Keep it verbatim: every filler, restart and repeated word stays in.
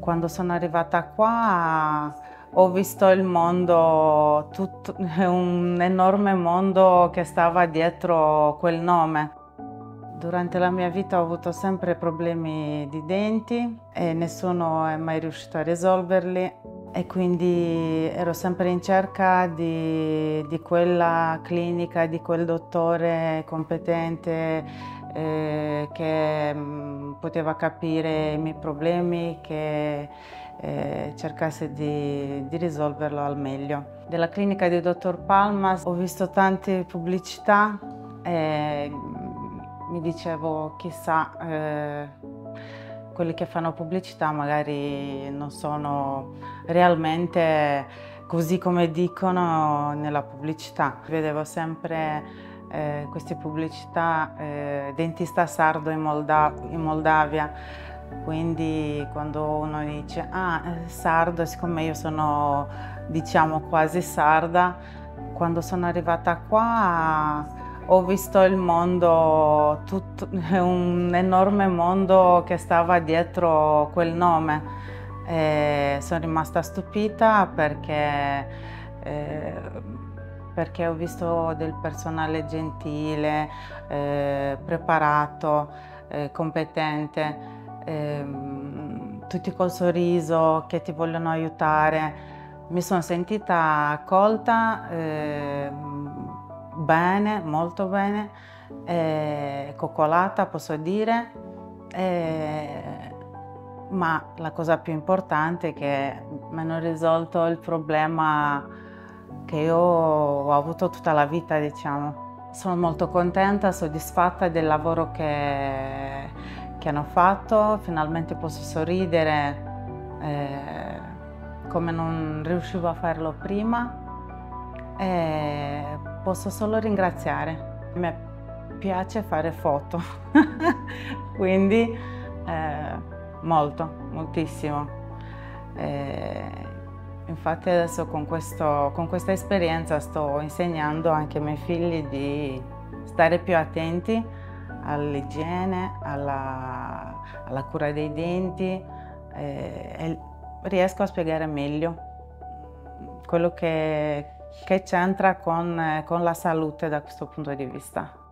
Quando sono arrivata qua ho visto il mondo, tutto, un enorme mondo che stava dietro quel nome. Durante la mia vita ho avuto sempre problemi di denti e nessuno è mai riuscito a risolverli, e quindi ero sempre in cerca di, di quella clinica, di quel dottore competente eh, che mh, poteva capire i miei problemi, che eh, cercasse di, di risolverlo al meglio. Della clinica di dottor Palma ho visto tante pubblicità e mi dicevo, chissà, eh, quelli che fanno pubblicità magari non sono realmente così come dicono nella pubblicità. Vedevo sempre eh, queste pubblicità, eh, dentista sardo in, Molda in Moldavia, quindi quando uno dice ah, sardo, siccome io sono, diciamo, quasi sarda, quando sono arrivata qua ho visto il mondo, tutto, un enorme mondo che stava dietro quel nome. E sono rimasta stupita perché, eh, perché ho visto del personale gentile, eh, preparato, eh, competente, eh, tutti col sorriso che ti vogliono aiutare. Mi sono sentita accolta, eh, bene, molto bene, eh, coccolata, posso dire, eh, ma la cosa più importante è che mi hanno risolto il problema che io ho avuto tutta la vita, diciamo. Sono molto contenta, soddisfatta del lavoro che, che hanno fatto, finalmente posso sorridere eh, come non riuscivo a farlo prima. E posso solo ringraziare. Mi piace fare foto, quindi eh, molto, moltissimo. E infatti adesso con, questo, con questa esperienza sto insegnando anche ai miei figli di stare più attenti all'igiene, alla, alla cura dei denti, eh, e riesco a spiegare meglio quello che che c'entra con, con la salute da questo punto di vista.